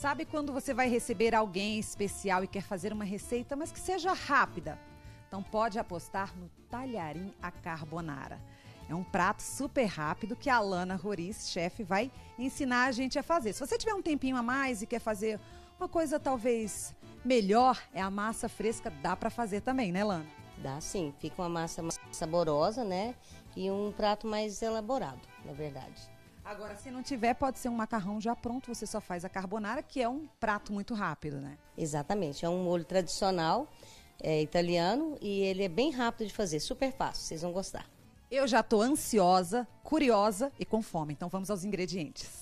Sabe quando você vai receber alguém especial e quer fazer uma receita, mas que seja rápida? Então pode apostar no talharim à carbonara. É um prato super rápido que a Alana Roriz, chefe, vai ensinar a gente a fazer. Se você tiver um tempinho a mais e quer fazer uma coisa talvez melhor, é a massa fresca, dá para fazer também, né, Lana? Dá sim, fica uma massa mais saborosa, né? E um prato mais elaborado, na verdade. Agora, se não tiver, pode ser um macarrão já pronto, você só faz a carbonara, que é um prato muito rápido, né? Exatamente, é um molho tradicional, italiano, e ele é bem rápido de fazer, super fácil, vocês vão gostar. Eu já tô ansiosa, curiosa e com fome, então vamos aos ingredientes.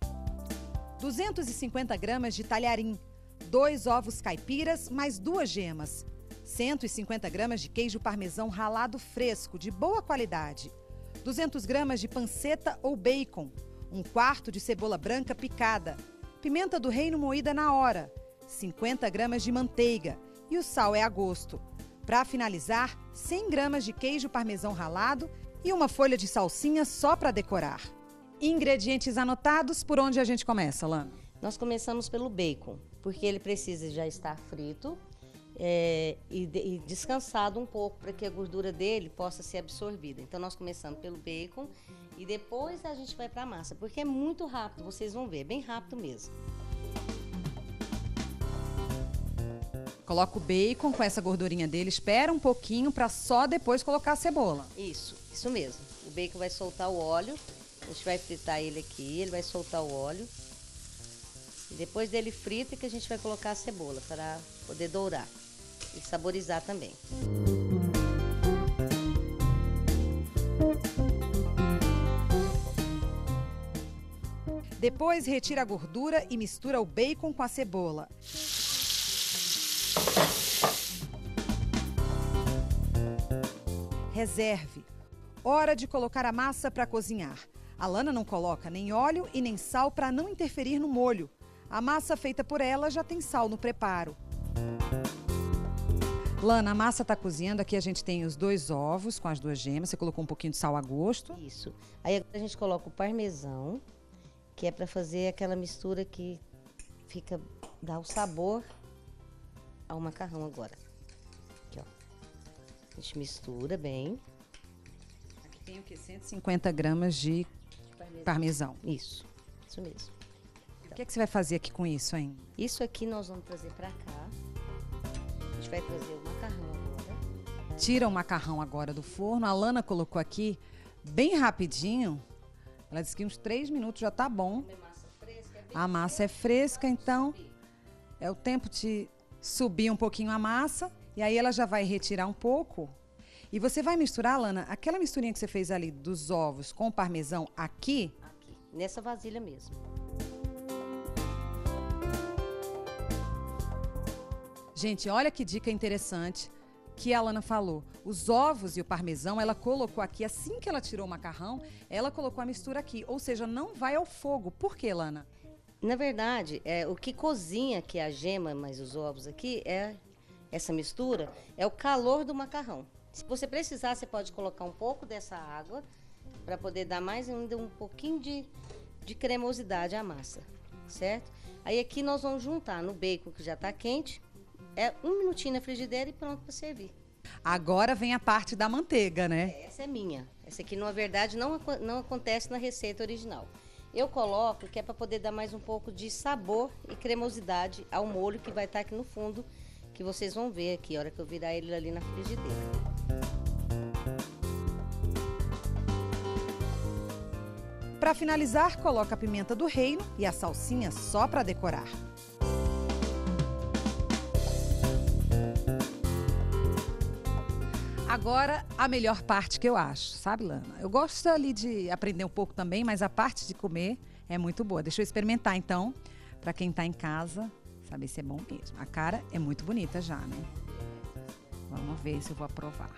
250 gramas de talharim, 2 ovos caipiras mais 2 gemas, 150 gramas de queijo parmesão ralado fresco, de boa qualidade, 200 gramas de panceta ou bacon, 1/4 de cebola branca picada, pimenta do reino moída na hora, 50 gramas de manteiga e o sal é a gosto. Para finalizar, 100 gramas de queijo parmesão ralado e uma folha de salsinha só para decorar. Ingredientes anotados, por onde a gente começa, Lana? Nós começamos pelo bacon, porque ele precisa já estar frito e descansado um pouco para que a gordura dele possa ser absorvida. Então nós começamos pelo bacon e depois a gente vai para a massa, porque é muito rápido, vocês vão ver, bem rápido mesmo. Coloca o bacon com essa gordurinha dele, espera um pouquinho para só depois colocar a cebola. Isso mesmo. O bacon vai soltar o óleo, a gente vai fritar ele aqui, ele vai soltar o óleo. E depois dele frito é que a gente vai colocar a cebola para poder dourar e saborizar também. Depois retira a gordura e mistura o bacon com a cebola. Reserve. Hora de colocar a massa para cozinhar. A Lana não coloca nem óleo e nem sal para não interferir no molho. A massa feita por ela já tem sal no preparo. Lana, a massa está cozinhando. Aqui a gente tem os 2 ovos com as 2 gemas. Você colocou um pouquinho de sal a gosto. Isso. Aí agora a gente coloca o parmesão, que é para fazer aquela mistura que dá o sabor ao macarrão agora. Aqui, ó. A gente mistura bem. Aqui tem o quê? 150 gramas de parmesão. Isso mesmo. O que é que você vai fazer aqui com isso, hein? Isso aqui nós vamos trazer para cá. A gente vai trazer o macarrão agora. Tira o macarrão agora do forno. A Lana colocou aqui bem rapidinho. Ela disse que uns 3 minutos já tá bom. A massa é fresca, então é o tempo de subir um pouquinho a massa. E aí ela já vai retirar um pouco. E você vai misturar, Lana, aquela misturinha que você fez ali dos ovos com o parmesão aqui? Aqui, nessa vasilha mesmo. Gente, olha que dica interessante que a Lana falou. Os ovos e o parmesão, ela colocou aqui, assim que ela tirou o macarrão, ela colocou a mistura aqui. Ou seja, não vai ao fogo. Por quê, Lana? Na verdade, o que cozinha aqui a gema, mais os ovos aqui, essa mistura, é o calor do macarrão. Se você precisar, você pode colocar um pouco dessa água para poder dar mais ainda um pouquinho de cremosidade à massa, certo? Aí aqui nós vamos juntar no bacon que já está quente, 1 minutinho na frigideira e pronto para servir. Agora vem a parte da manteiga, né? Essa é minha. Essa aqui, na verdade, não acontece na receita original. Eu coloco que é para poder dar mais um pouco de sabor e cremosidade ao molho que vai estar aqui no fundo, que vocês vão ver aqui, a hora que eu virar ele ali na frigideira. Para finalizar, coloca a pimenta do reino e a salsinha só para decorar. Agora, a melhor parte que eu acho, sabe, Lana? Eu gosto ali de aprender um pouco também, mas a parte de comer é muito boa. Deixa eu experimentar, então, para quem está em casa, saber se é bom mesmo. A cara é muito bonita já, né? Vamos ver se eu vou aprovar.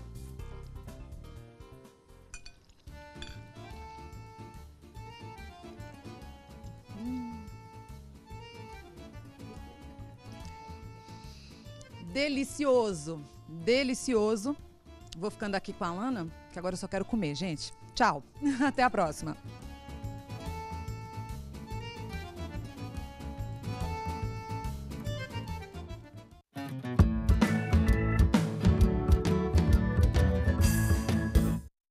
Delicioso, delicioso. Vou ficando aqui com a Lana, que agora eu só quero comer, gente. Tchau, até a próxima.